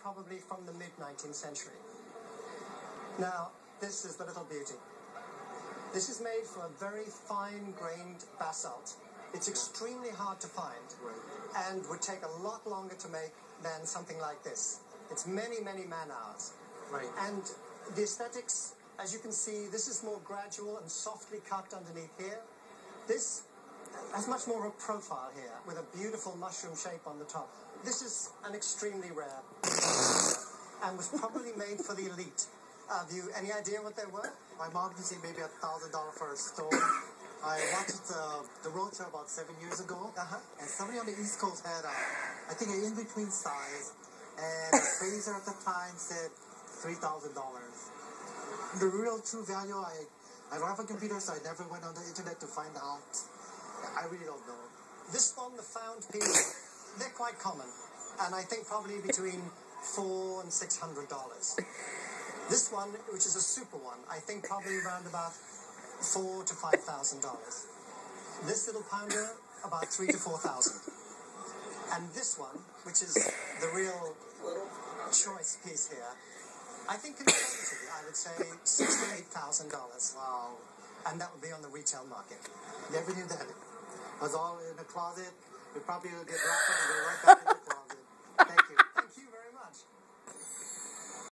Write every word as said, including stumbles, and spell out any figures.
probably from the mid-nineteenth century. Now, this is the little beauty. This is made from a very fine-grained basalt. It's extremely hard to find and would take a lot longer to make than something like this. It's many, many man-hours. Right. And the aesthetics, as you can see, this is more gradual and softly cut underneath here. This has much more of a profile here with a beautiful mushroom shape on the top. This is an extremely rare and was probably made for the elite. Uh, have you any idea what they were? My mom can say maybe a thousand dollars for a stone. I watched uh, the Roadshow about seven years ago, uh-huh. and somebody on the East Coast had, a, I think, an in-between size, and the appraiser at the time said three thousand dollars. The real true value, I, I don't have a computer, so I never went on the internet to find out. I really don't know. This one, the found piece, they're quite common, and I think probably between four and six hundred dollars. This one, which is a super one, I think probably around about four to five thousand dollars. This little pounder, about three to four thousand. And this one, which is the real choice piece here, I think conservatively, I would say six to eight thousand dollars. Wow. And that would be on the retail market. Never knew that. It was all in the closet. We probably would get wrapped up and go right back in the closet. Thank you. Thank you very much.